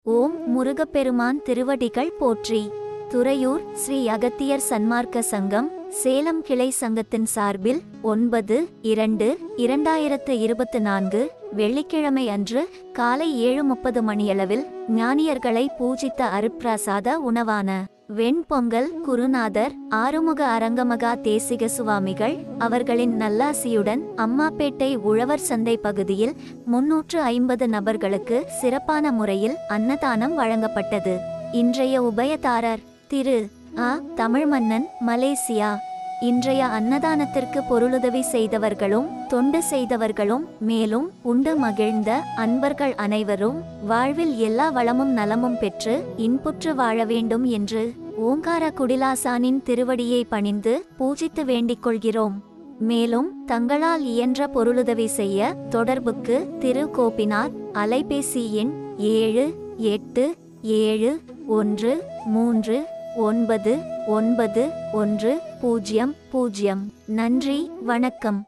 ஓம் முருகப்பெருமான் திருவடிகள் போற்றி. துறையூர் ஸ்ரீ அகத்தியர் சன்மார்க்க சங்கம் சேலம் கிளை சங்கத்தின் சார்பில் 9/2/2024 வெள்ளிக்கிழமை அன்று காலை 7:30 மணியளவில் ஞானியர்களை பூஜித்த அருட்பிரசாத உணவான வெண்பொங்கல் குருநாதர் ஆறுமுக அரங்கமகா தேசிக சுவாமிகள் அவர்களின் நல்லாசியுடன் அம்மாப்பேட்டை உழவர் சந்தை பகுதியில் 350 நபர்களுக்கு சிறப்பான முறையில் அன்னதானம் வழங்கப்பட்டது. இன்றைய உபயதாரர் திரு அ. தமிழ்மன்னன், மலேசியா. இன்றைய அன்னதானத்திற்கு பொருளுதவி செய்தவர்களும் தொண்டு செய்தவர்களும் மேலும் உண்டு மகிழ்ந்த அன்பர்கள் அனைவரும் வாழ்வில் எல்லா வளமும் நலமும் பெற்று இன்புற்று வாழ வேண்டும் என்று ஓங்கார குடிலாசானின் திருவடியை பணிந்து பூஜித்து வேண்டிக் கொள்கிறோம். மேலும் தங்களால் இயன்ற பொருளுதவி செய்ய தொடர்புக்கு திரு கோபிநாத், அலைபேசி எண் 7871399110. நன்றி, வணக்கம்.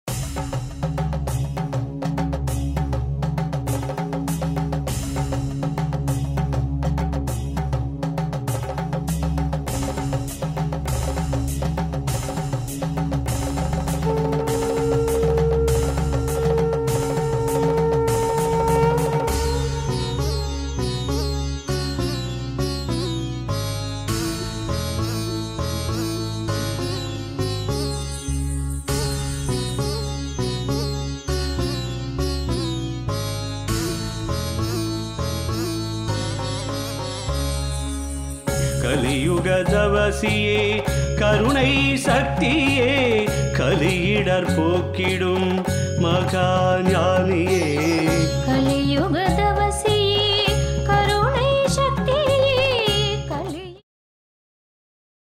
கலியுக தவசியே, கருணை சக்தியே, கலியிடர் போக்கிடும் மகா ஞானியே.